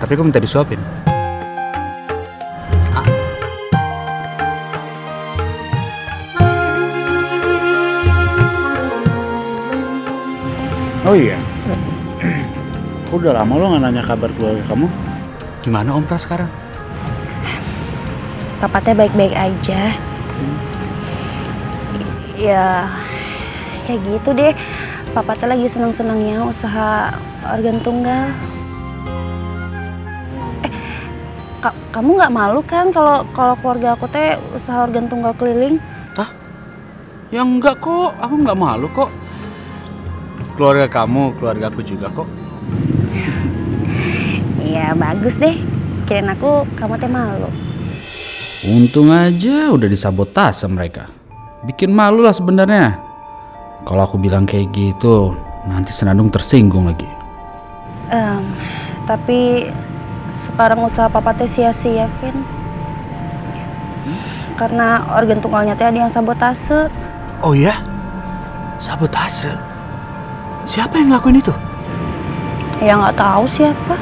Tapi aku minta disuapin. Oh iya, udah lama lo nggak nanya kabar keluarga kamu. Gimana Om Pras sekarang? Papatnya baik-baik aja. Ya gitu deh. Papatnya lagi senang-senangnya usaha organ tunggal. Kamu nggak malu kan kalau keluarga aku teh usaha organ tunggal keliling? Hah? Ya enggak kok, aku nggak malu kok. Keluarga kamu, keluarga aku juga kok. Iya bagus deh. Kirain aku kamu teh malu. Untung aja udah disabotase mereka. Bikin malu lah sebenarnya. Kalau aku bilang kayak gitu, nanti Senandung tersinggung lagi. Tapi sekarang usaha papa teh sia-sia, Vin. Karena organ tunggalnya teh ada yang sabotase. Oh ya? Sabotase? Siapa yang ngelakuin itu? Ya nggak tahu siapa.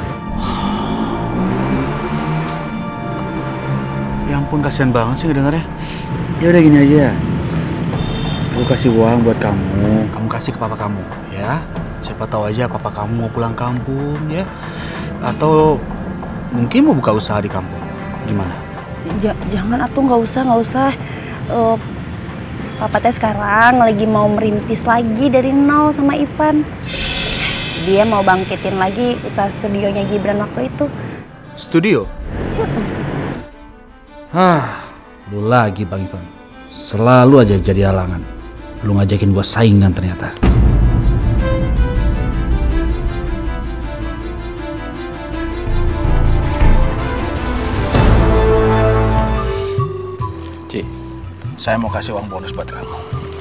Ya ampun, kasihan banget sih ngedengarnya. Ya udah gini aja. Aku kasih uang buat kamu. Kamu kasih ke papa kamu, ya. Siapa tahu aja papa kamu mau pulang kampung, ya. Atau mungkin mau buka usaha di kampung. Gimana? Jangan atuh, nggak usah. Papa teh sekarang lagi mau merintis lagi dari nol sama Ivan. Dia mau bangkitin lagi usaha studionya Gibran waktu itu. Studio? Lu lagi Bang Ivan. Selalu aja jadi halangan. Lu ngajakin gua saingan ternyata. Ci, saya mau kasih uang bonus buat kamu.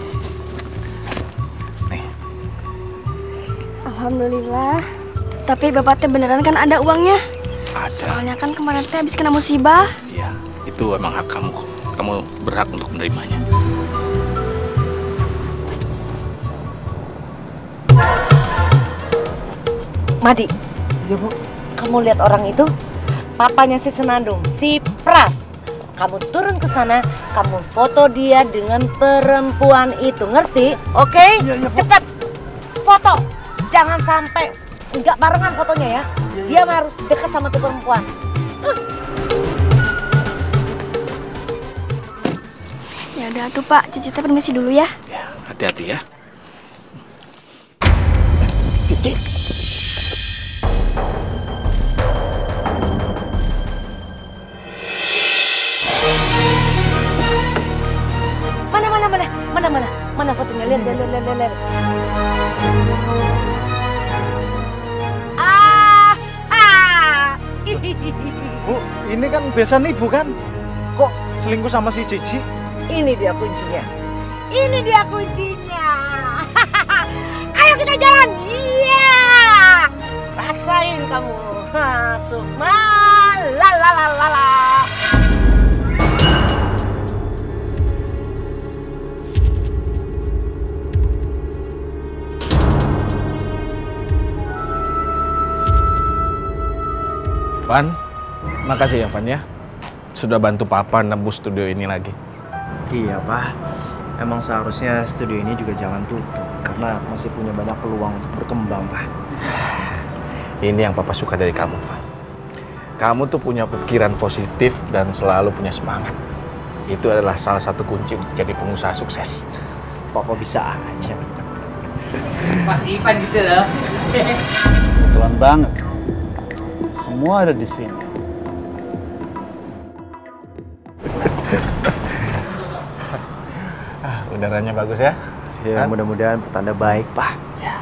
Nih. Alhamdulillah. Tapi bapak teh beneran kan ada uangnya? Ada. Soalnya kan kemarin teh habis kena musibah. Iya, itu emang hak kamu kok. Kamu berhak untuk menerimanya. Madi, Iya, Bu. kamu lihat orang itu? Papanya si Senandung, si Pras. Kamu turun ke sana, kamu foto dia dengan perempuan itu, ngerti? Oke? Iya, Bu. Cepat, foto. Jangan sampai nggak barengan fotonya ya. Dia harus dekat sama tuh perempuan. Ya udah tuh Pak, Cici teh permisi dulu ya. Ya, hati-hati ya. Cici. Mana fotonya? Lihat. Bu, ini kan besan ibu kan? Kok selingkuh sama si Cici? Ini dia kuncinya. Ayo kita jalan. Iya. Rasain kamu. Sukma. La. Van, makasih ya Van ya. Sudah bantu Papa nebus studio ini lagi. Iya Pak, emang seharusnya studio ini juga jangan tutup karena masih punya banyak peluang untuk berkembang Pak. Ini yang Papa suka dari kamu, Van. Kamu tuh punya pikiran positif dan selalu punya semangat. Itu adalah salah satu kunci untuk jadi pengusaha sukses. Papa bisa aja. Pas Ivan gitu loh. Kebetulan banget. Semua ada di sini. Udaranya bagus ya? Ya mudah-mudahan pertanda baik Pak. Ya.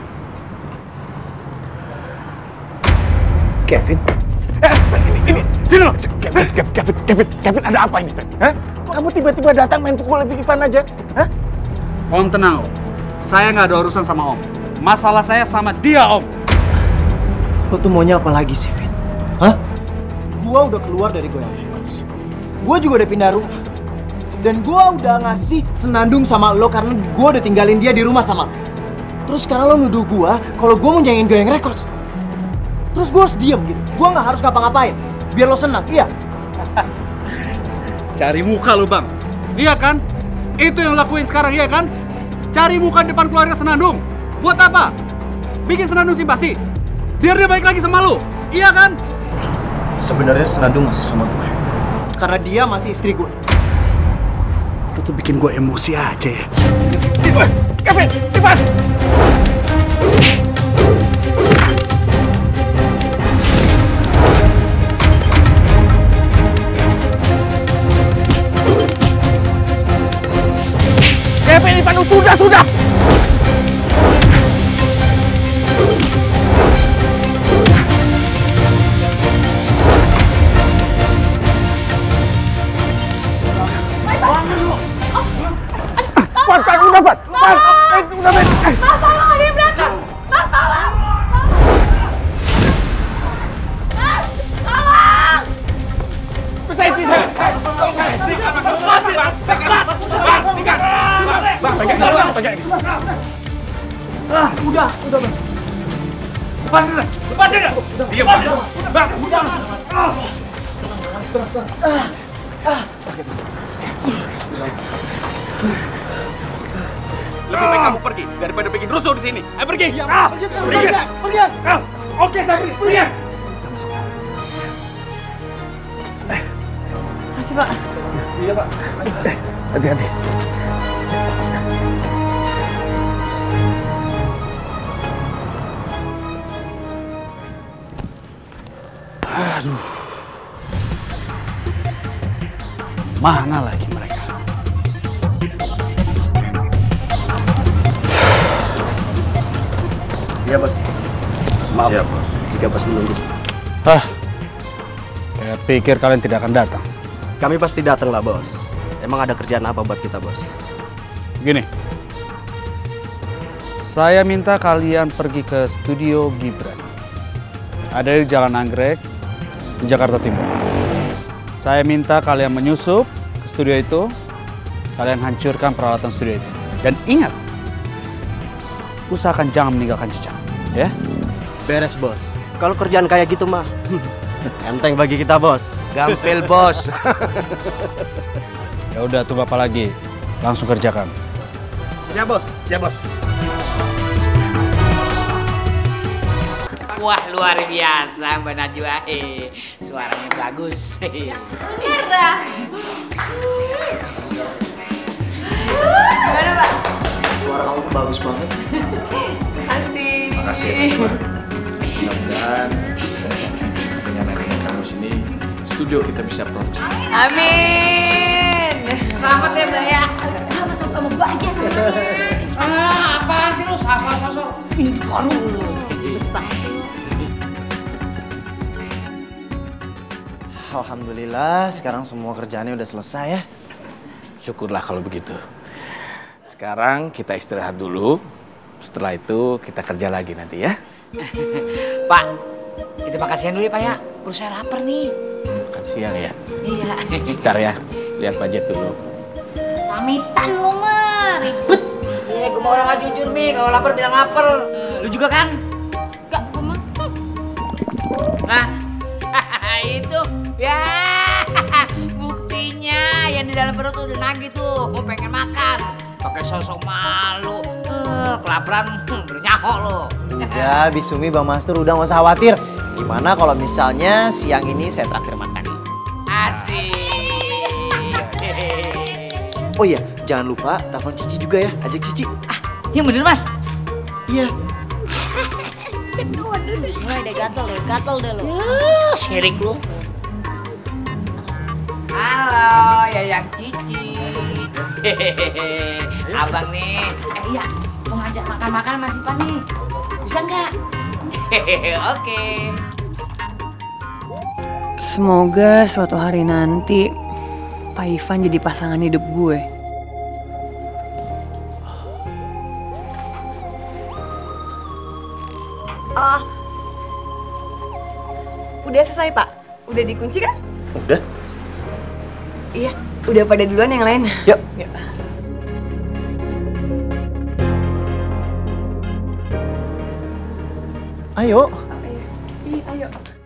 Kevin. Sini loh. Kevin, ada apa ini, Kevin? Hah? Kamu tiba-tiba datang main pukul Ivan aja? Hah? Om tenang Om. Saya nggak ada urusan sama Om. Masalah saya sama dia Om. Lo tuh maunya apa lagi sih, Vin? Hah? Gua udah keluar dari Goyang Records. Gua juga udah pindah rumah. Dan gua udah ngasih Senandung sama lo karena gua udah tinggalin dia di rumah sama lo. Terus sekarang lo nuduh gua kalau gua mau nyanyiin Goyang Records. Terus gue harus diem gitu. Gue nggak harus ngapa-ngapain. Biar lo senang, iya? Cari muka lo bang, iya kan? Itu yang lakuin sekarang, iya kan? Cari muka depan keluarga Senandung. Buat apa? Bikin Senandung simpati. Biar dia balik lagi sama lo, iya kan? Sebenarnya Senandung masih sama gue. Karena dia masih istri gue. Lo tuh bikin gue emosi aja ya. Kevin, cepat! Kevin, Ivan, sudah! Lebih baik kamu pergi daripada bikin rusuh di sini. Ayo pergi. Pergi. Oke, Sakri, pergi. Makasih, Pak. Iya, Pak. Hati-hati. Aduh. Mana lagi mereka? Iya, Bos. Maaf. Siap, Bos. Jika Bos menunggu. Saya pikir kalian tidak akan datang. Kami pasti datang lah, Bos. Emang ada kerjaan apa buat kita, Bos? Gini. Saya minta kalian pergi ke studio Gibran. Ada di Jalan Anggrek, di Jakarta Timur. Saya minta kalian menyusup ke studio itu, kalian hancurkan peralatan studio itu. Dan ingat, usahakan jangan meninggalkan jejak, ya? Beres, Bos. Kalau kerjaan kayak gitu mah, enteng bagi kita, Bos. Gampil, Bos. Ya udah, tunggu apa lagi? Langsung kerjakan. Siap, Bos. Siap, Bos. Wah, luar biasa Mbak Najwa. Suaranya bagus. Bener dah. Gimana, Pak? Suara kamu tuh bagus banget. Makasih ya, Pak. Mudah-mudahan dengan adanya kamu sini, studio kita bisa produksi. Amin. Selamat ya Mbak ya. Sama sama kamu bahagia sama Apaan sih lu? Sasar. ini baru. Alhamdulillah, sekarang semua kerjaannya udah selesai ya. Syukurlah kalau begitu. Sekarang kita istirahat dulu. Setelah itu kita kerja lagi nanti ya. Pak, kita makan siang dulu ya Pak ya. Perut saya lapar nih. Makan siang ya. Iya. Sebentar ya, lihat budget dulu. Pamitan lu mah, ribet. Iya, gue mau orang gak jujur nih. Kalau lapar bilang lapar. Lu juga kan? Enggak, gue mah. Nah, itu ya buktinya yang di dalam perut tuh udah nagih tuh. Mau pengen makan. Pakai sosok malu. Kelaparan bernyaho lo. Udah, Bisumi, Bang Master, udah gak usah khawatir. Gimana kalau misalnya siang ini saya traktir makan? Asik. Oh iya, jangan lupa telepon Cici juga ya, ajak Cici. Yang bener mas? Iya. Mulai deh gatel deh lo. Syirik lu. Halo, Yayang Cici. Abang nih. Iya, mau ngajak makan-makan sama si Pan nih. Bisa nggak? Oke. Semoga suatu hari nanti Pak Ivan jadi pasangan hidup gue. Udah selesai, Pak? Udah dikunci kan? Udah. Iya, udah pada duluan yang lain. Yuk. Ayo. sini, ayo.